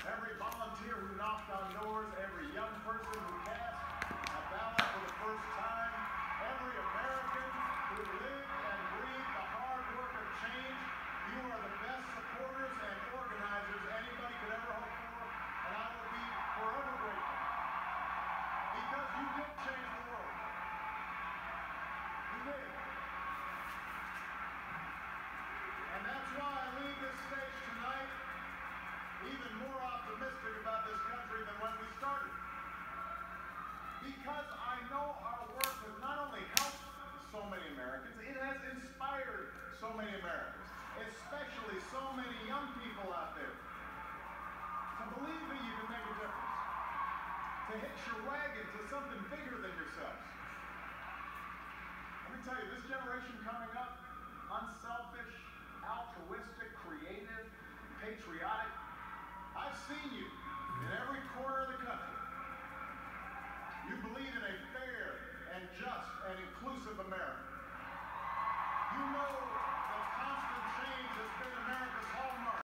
every volunteer who knocked on doors, every young person who cast a ballot for the first time, every American who lived and breathed the hard work of change. You are the best supporters and organizers anybody could ever hope for, and I will be forever grateful. Because you did change the world. You did. And that's why I leave this stage tonight even more optimistic about this country than when we started. Because I know our work has not only helped so many Americans, it has inspired so many Americans, especially so many young people out there, to believe that you can make a difference, to hitch your wagon to something bigger than yourselves. Let me tell you, this generation coming up, unselfish, altruistic, creative, patriotic, I've seen you in every corner of the country. You believe in a fair and just and inclusive America. You know that constant change has been America's